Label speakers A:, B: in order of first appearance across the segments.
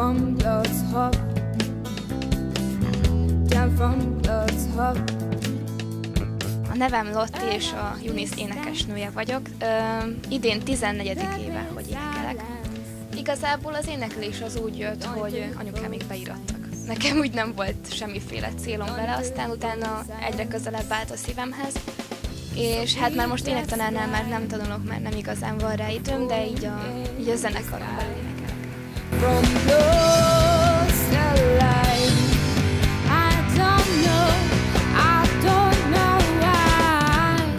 A: from God's heart, down from God's heart.
B: A nevem Lotti, és a Eunice énekesnője vagyok. Idén 14. éve, hogy énekelek. Igazából az éneklés az úgy jött, hogy anyukámék beirattak. Nekem úgy nem volt semmiféle célom vele, aztán utána egyre közelebb állt a szívemhez. És hát már most énektanárnál már nem tanulok, mert nem igazán van rá időm, de így a zenekaron belül énekelek.
A: From lost life, I don't know why.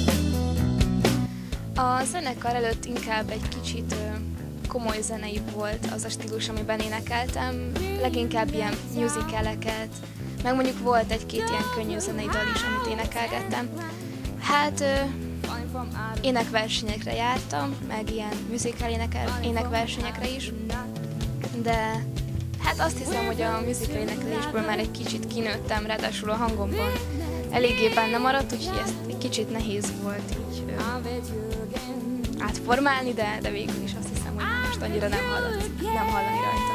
B: A zenekar előtt inkább egy kicsit komoly zenei volt az a stílus, amiben énekeltem, leginkább ilyen musicaleket, meg mondjuk volt egy-két ilyen könnyű zenei dal is, amit énekelgettem. Hát énekversenyekre jártam, meg ilyen musical énekversenyekre is, de hát azt hiszem, hogy a musical éneklésből már egy kicsit kinőttem, ráadásul a hangomban eléggé benne maradt, úgyhogy ezt egy kicsit nehéz volt így átformálni, de végül is azt hiszem, hogy most annyira nem hallani rajta.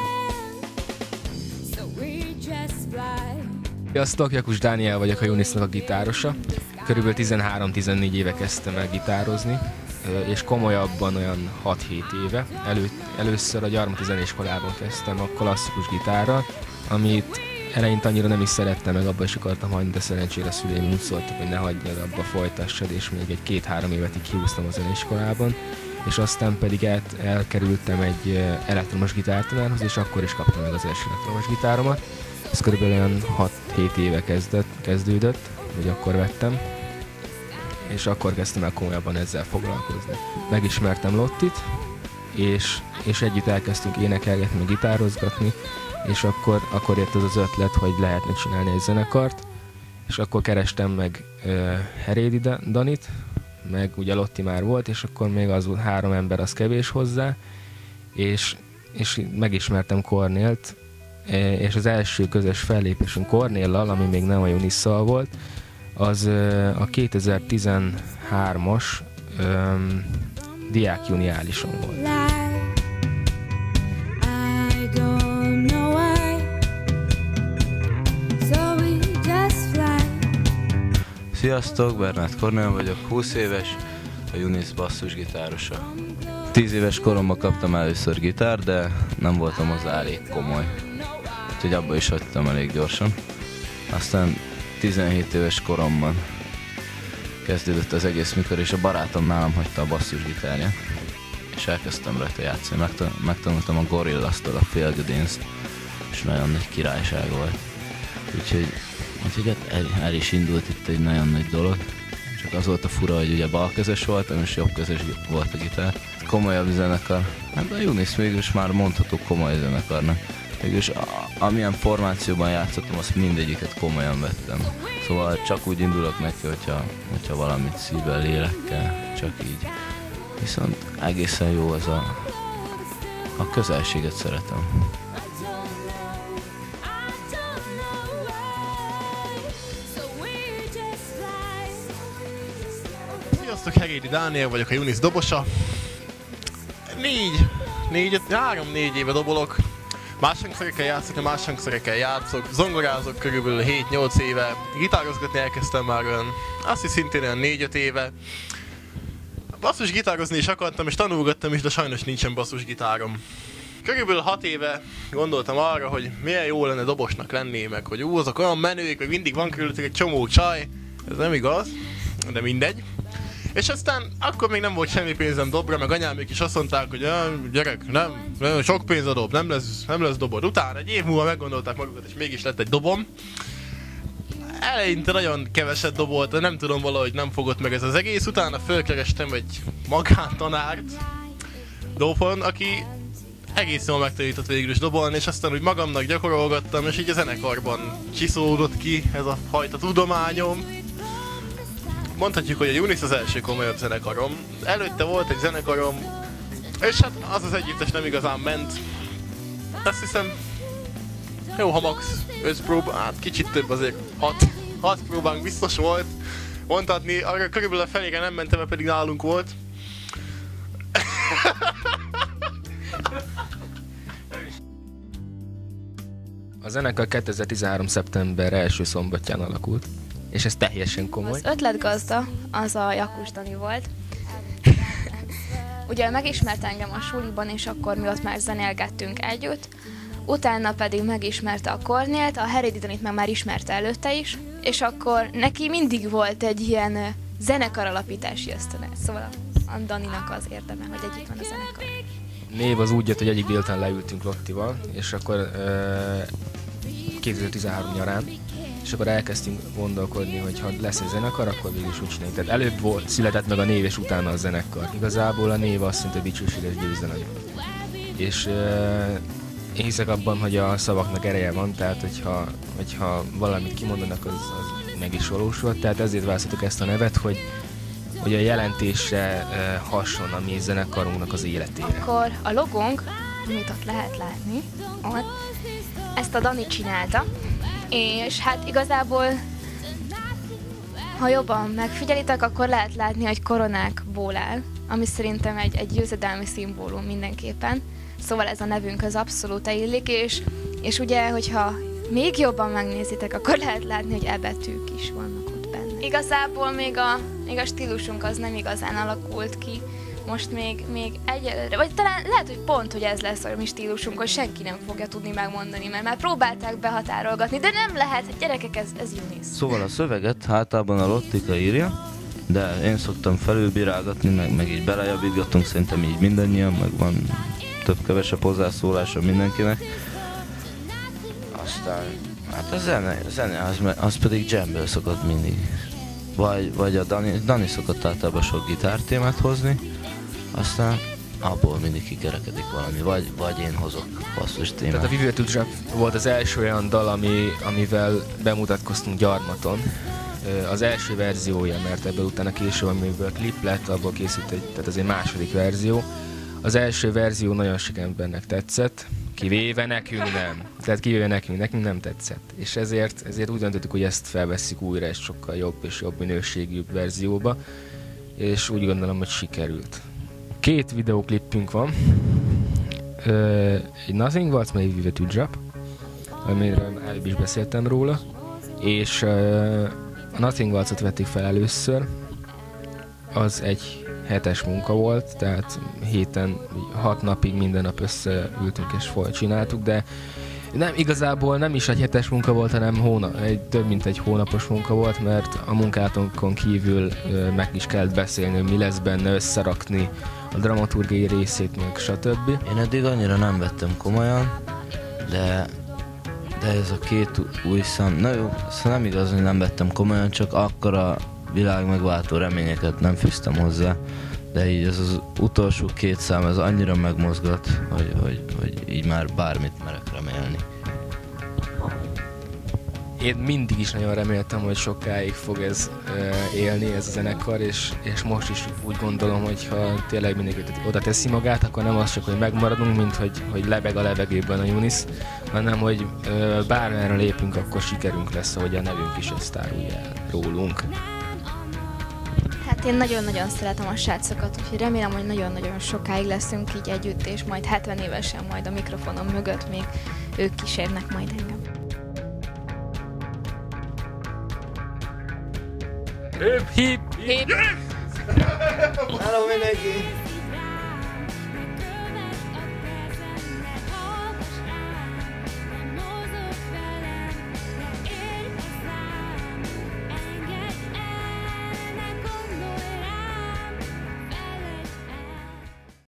C: Sziasztok, Jakus Dániel vagyok, a Eunice-nak a gitárosa. Körülbelül 13-14 éve kezdtem el gitározni, és komolyabban olyan 6-7 éve. Először a gyarmati zeneiskolában kezdtem a klasszikus gitárral, amit eleinte annyira nem is szerettem, meg abba is akartam hagyni, de szerencsére a szüleim úgy szóltak, hogy ne hagyjad abba, folytassad, és még egy 2-3 évet így kihúztam a zeneiskolában, és aztán pedig elkerültem egy elektromos gitártanárhoz, és akkor is kaptam meg az első elektromos gitáromat. Ez körülbelül olyan 6-7 éve kezdődött, hogy akkor vettem, és akkor kezdtem el komolyabban ezzel foglalkozni. Megismertem Lottit, és együtt elkezdtünk énekelgetni, meg gitározgatni, és akkor jött az ötlet, hogy lehetne csinálni egy zenekart, és akkor kerestem meg Herédi Danit, meg ugye Lotti már volt, és akkor még az 3 ember az kevés hozzá, és megismertem Kornélt, és az első közös fellépésünk Kornéllal, ami még nem a Eunice-szal volt, az a 2013-as Diák Juniálison volt.
D: Sziasztok, Bernát Kornél vagyok, 20 éves, a Eunice basszusgitárosa. 10 éves koromban kaptam először gitár, de nem voltam hozzá elég komoly. Úgyhogy abba is hagytam elég gyorsan. Aztán 17 éves koromban kezdődött az egész, mikor és a barátom nálam hagyta a basszusgitárját, és elkezdtem rajta játszani. Megtanultam a Gorillaz-tól a Feel Good Dance-t, és nagyon nagy királyság volt. Úgyhogy el is indult itt egy nagyon nagy dolog. Csak az volt a fura, hogy ugye balkezes voltam, és jobbkezes volt a gitár. Komolyabb zenekar. Hát a Eunice mégis már mondható komoly zenekarnak. Mégis amilyen formációban játszottam, azt mindegyiket komolyan vettem. Szóval csak úgy indulok neki, hogyha valamit szívvel, lélekkel, csak így. Viszont egészen jó az a közelséget szeretem.
E: Sziasztok, Herédi Dániel vagyok, a Eunice dobosa. 3-4 éve dobolok. Más hangszerekkel játszok, más hangszerekkel játszok. Zongorázok körülbelül 7-8 éve. Gitározgatni elkezdtem már olyan, azt is szintén olyan 4-5 éve. Basszus gitározni is akartam, és tanulgattam is, de sajnos nincsen basszusgitárom. Körülbelül 6 éve gondoltam arra, hogy milyen jó lenne dobosnak lenni, meg hogy azok olyan menők, meg mindig van körülöttük egy csomó csaj. Ez nem igaz, de mindegy. És aztán akkor még nem volt semmi pénzem dobra, meg anyámék is azt mondták, hogy gyerek, nem sok pénz a dob, nem lesz dobod. Utána egy év múlva meggondolták magukat, és mégis lett egy dobom. Eleinte nagyon keveset dobolt, nem tudom, valahogy nem fogott meg ez az egész. Utána fölkerestem egy magántanárt dobon, aki egész jól megtanított végül is dobolni, és aztán úgy magamnak gyakorolgattam, és így a zenekarban csiszolódott ki ez a fajta tudományom. Mondhatjuk, hogy a Eunice az első komolyabb zenekarom. Előtte volt egy zenekarom, és hát az együttes nem igazán ment. Azt hiszem, jó, ha max 5 próba, hát kicsit több azért, 6 próbánk biztos volt. Mondhatni, arra körülbelül a felére nem mentem, mert pedig nálunk volt.
C: A zenekar 2013. szeptember első szombatján alakult, és ez teljesen komoly.
B: Az ötletgazda az a Jakus Dani volt. Ugye megismert engem a suliban, és akkor mi ott már zenélgettünk együtt. Utána pedig megismerte a Kornélt, a Heredi Danit meg már ismerte előtte is, és akkor neki mindig volt egy ilyen zenekaralapítási ösztöne. Szóval a Daninak az érdeme, hogy együtt van a zenekar.
C: Név az úgy jött, hogy egyik délután leültünk Lottival, és akkor 2013 nyarán, és akkor elkezdtünk gondolkodni, hogy ha lesz egy zenekar, akkor végül is úgy csináljuk. Tehát előbb született meg a név, és utána a zenekar. Igazából a név azt mondta, hogy dicsőséges győzelem. És én hiszek abban, hogy a szavaknak ereje van, tehát hogyha valamit kimondanak, az meg is valósul. Tehát ezért választottuk ezt a nevet, hogy a jelentésre hason a mi zenekarunknak az életére.
B: Akkor a logónk, amit ott lehet látni, ott, ezt a Dani csinálta, és hát igazából, ha jobban megfigyelitek, akkor lehet látni, hogy koronákból áll, ami szerintem egy győzedelmi szimbólum mindenképpen. Szóval ez a nevünk az abszolút illik, és ugye, hogyha még jobban megnézitek, akkor lehet látni, hogy ebetűk is vannak ott benne. Igazából még a stílusunk az nem igazán alakult ki, most még egyelőre, vagy talán lehet, hogy pont, hogy ez lesz a mi stílusunk, hogy senki nem fogja tudni megmondani, mert már próbálták behatárolgatni, de nem lehet, gyerekek, ez Eunice.
D: Szóval a szöveget általában a Lottika írja, de én szoktam felülbírálgatni, meg így belejavítgatunk, szerintem így mindannyian, meg van több-kevesebb hozzászólása mindenkinek. Aztán, hát a zene az pedig jamből szokott mindig. Vagy a Dani szokott általában sok gitártémát hozni, aztán abból mindig kikerekedik valami, vagy én hozok basszus témát.
C: Tehát a Vive to Drop volt az első olyan dal, amivel bemutatkoztunk Gyarmaton. Az első verziója, mert ebből utána később, amiből klip lett, abból készült tehát az egy második verzió. Az első verzió nagyon sok embernek tetszett, kivéve nekünk nem. Tehát kivéve nekünk nem tetszett. És ezért úgy döntöttük, hogy ezt felvesszük újra egy sokkal jobb és jobb minőségű verzióba, és úgy gondolom, hogy sikerült. 2 videóklipünk van. Egy Nothing Waltz, mely Vive to Drop, amiről előbb is beszéltem róla, és a Nothing Waltzot vették fel először. Az egy hetes munka volt, tehát héten 6 napig minden nap összeültünk és csináltuk, de igazából nem is egy hetes munka volt, hanem több mint egy hónapos munka volt, mert a munkátonkon kívül meg is kellett beszélni, hogy mi lesz benne, összerakni a dramaturgiai részét, meg stb.
D: Én eddig annyira nem vettem komolyan, de ez a 2 új szám, na jó, szóval nem igaz, hogy nem vettem komolyan, csak akkora világ megváltó reményeket nem fűztem hozzá, de így ez az utolsó 2 szám, ez annyira megmozgat, hogy így már bármit merek remélni.
C: Én mindig is nagyon reméltem, hogy sokáig fog ez élni, ez a zenekar, és most is úgy gondolom, hogy ha tényleg mindenki oda teszi magát, akkor nem az csak, hogy megmaradunk, mint hogy lebeg a levegőben a Eunice, hanem hogy bármerre lépünk, akkor sikerünk lesz, ahogy a nevünk is ezt árulja el rólunk.
B: Hát én nagyon-nagyon szeretem a srácokat, úgyhogy remélem, hogy nagyon-nagyon sokáig leszünk így együtt, és majd 70 évesen majd a mikrofonom mögött még ők kísérnek majd engem.
C: Hip, hip, hip!
D: Hello mindenki!